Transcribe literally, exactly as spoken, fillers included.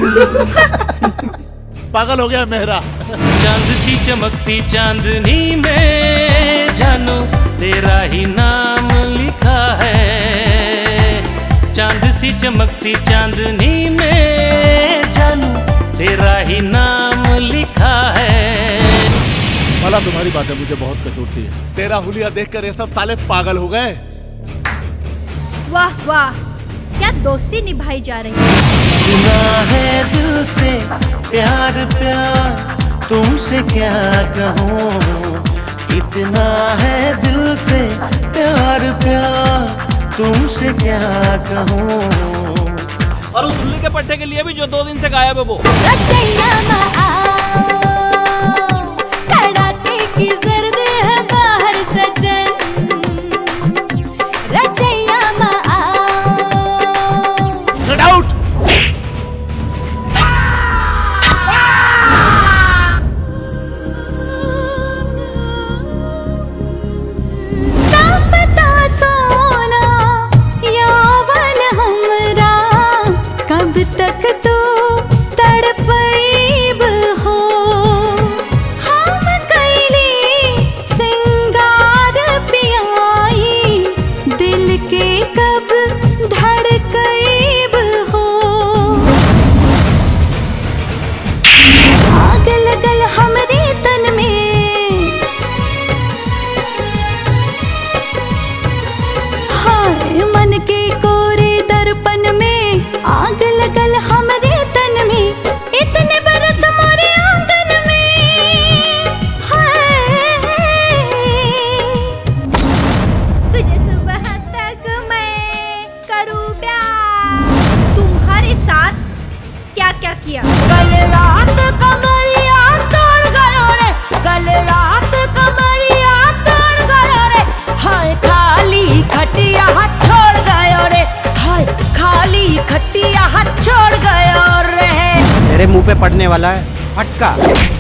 पागल हो गया मेहरा। चांद सी चमकती चांदनी में जानू तेरा ही नाम लिखा है। चांद सी चमकती चांदनी में जानू तेरा ही नाम लिखा है। भला तुम्हारी बातें मुझे बहुत कचोटती है। तेरा हुलिया देखकर ये सब साले पागल हो गए। वाह वाह, क्या दोस्ती निभाई जा रही है। इतना है दिल से प्यार प्यार तुमसे क्या कहूँ। इतना है दिल से प्यार प्यार तुमसे क्या कहूँ। और उस उल्ली के पट्टे के लिए भी जो दो दिन से गायब है वो। तेरे मुंह पे पड़ने वाला है फटका।